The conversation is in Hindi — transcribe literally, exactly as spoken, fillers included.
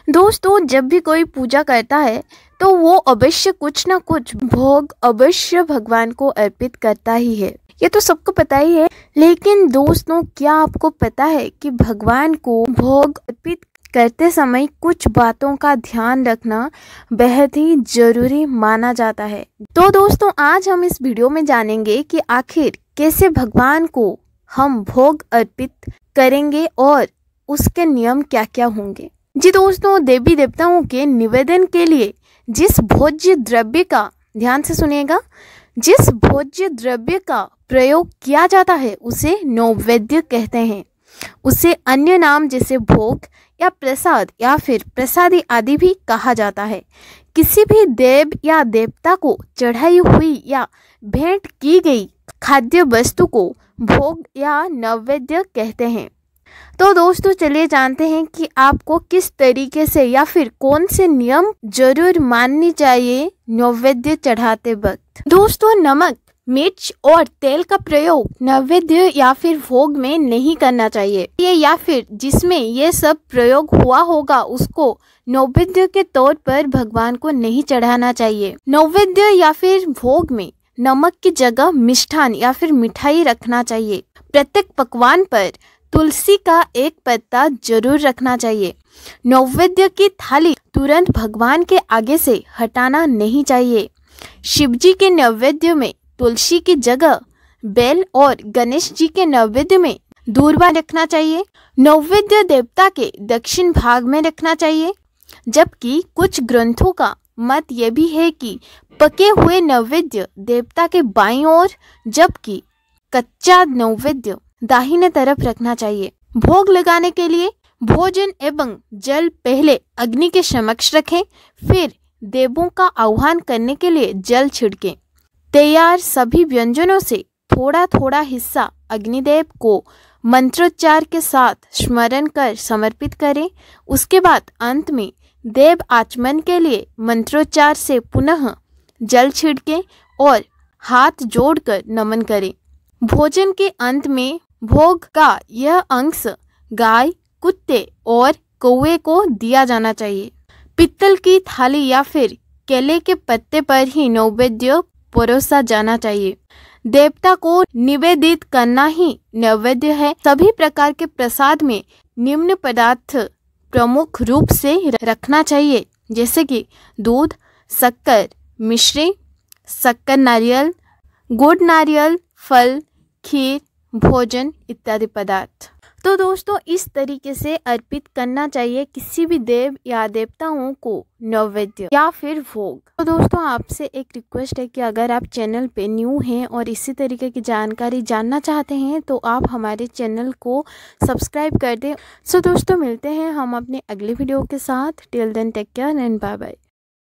दोस्तों, जब भी कोई पूजा करता है तो वो अवश्य कुछ ना कुछ भोग अवश्य भगवान को अर्पित करता ही है। ये तो सबको पता ही है। लेकिन दोस्तों, क्या आपको पता है कि भगवान को भोग अर्पित करते समय कुछ बातों का ध्यान रखना बेहद ही जरूरी माना जाता है। तो दोस्तों, आज हम इस वीडियो में जानेंगे कि आखिर कैसे भगवान को हम भोग अर्पित करेंगे और उसके नियम क्या क्या होंगे। जी दोस्तों, देवी देवताओं के निवेदन के लिए जिस भोज्य द्रव्य का, ध्यान से सुनिएगा, जिस भोज्य द्रव्य का प्रयोग किया जाता है उसे नैवेद्य कहते हैं। उसे अन्य नाम जैसे भोग या प्रसाद या फिर प्रसादी आदि भी कहा जाता है। किसी भी देव या देवता को चढ़ाई हुई या भेंट की गई खाद्य वस्तु को भोग या नैवेद्य कहते हैं। तो दोस्तों, चलिए जानते हैं कि आपको किस तरीके से या फिर कौन से नियम जरूर माननी चाहिए नैवेद्य चढ़ाते वक्त। दोस्तों, नमक, मिर्च और तेल का प्रयोग नैवेद्य या फिर भोग में नहीं करना चाहिए। ये या फिर जिसमें ये सब प्रयोग हुआ होगा उसको नैवेद्य के तौर पर भगवान को नहीं चढ़ाना चाहिए। नैवेद्य या फिर भोग में नमक की जगह मिष्ठान या फिर मिठाई रखना चाहिए। प्रत्येक पकवान पर तुलसी का एक पत्ता जरूर रखना चाहिए। नैवेद्य की थाली तुरंत भगवान के आगे से हटाना नहीं चाहिए। शिवजी के नैवेद्य में तुलसी की जगह बेल और गणेश जी के नैवेद्य में दूर्वा रखना चाहिए। नैवेद्य देवता के दक्षिण भाग में रखना चाहिए। जबकि कुछ ग्रंथों का मत यह भी है कि पके हुए नैवेद्य देवता के बाईं ओर, जबकि कच्चा नैवेद्य दाहिने तरफ रखना चाहिए। भोग लगाने के लिए भोजन एवं जल पहले अग्नि के समक्ष रखें, फिर देवों का आह्वान करने के लिए जल छिड़कें। तैयार सभी व्यंजनों से थोड़ा थोड़ा हिस्सा अग्निदेव को मंत्रोच्चार के साथ स्मरण कर समर्पित करें। उसके बाद अंत में देव आचमन के लिए मंत्रोच्चार से पुनः जल छिड़कें और हाथ जोड़कर नमन करें। भोजन के अंत में भोग का यह अंश गाय, कुत्ते और कौवे को दिया जाना चाहिए। पित्तल की थाली या फिर केले के पत्ते पर ही नैवेद्य परोसा जाना चाहिए। देवता को निवेदित करना ही नैवेद्य है। सभी प्रकार के प्रसाद में निम्न पदार्थ प्रमुख रूप से रखना चाहिए, जैसे कि दूध, शक्कर, मिश्री, शक्कर नारियल, गुड़ नारियल, फल, खीर, भोजन इत्यादि पदार्थ। तो दोस्तों, इस तरीके से अर्पित करना चाहिए किसी भी देव या देवताओं को नैवेद्य या फिर भोग। तो दोस्तों, आपसे एक रिक्वेस्ट है कि अगर आप चैनल पे न्यू हैं और इसी तरीके की जानकारी जानना चाहते हैं तो आप हमारे चैनल को सब्सक्राइब कर दें। सो दोस्तों, मिलते हैं हम अपने अगले वीडियो के साथ। Till then take care and bye bye.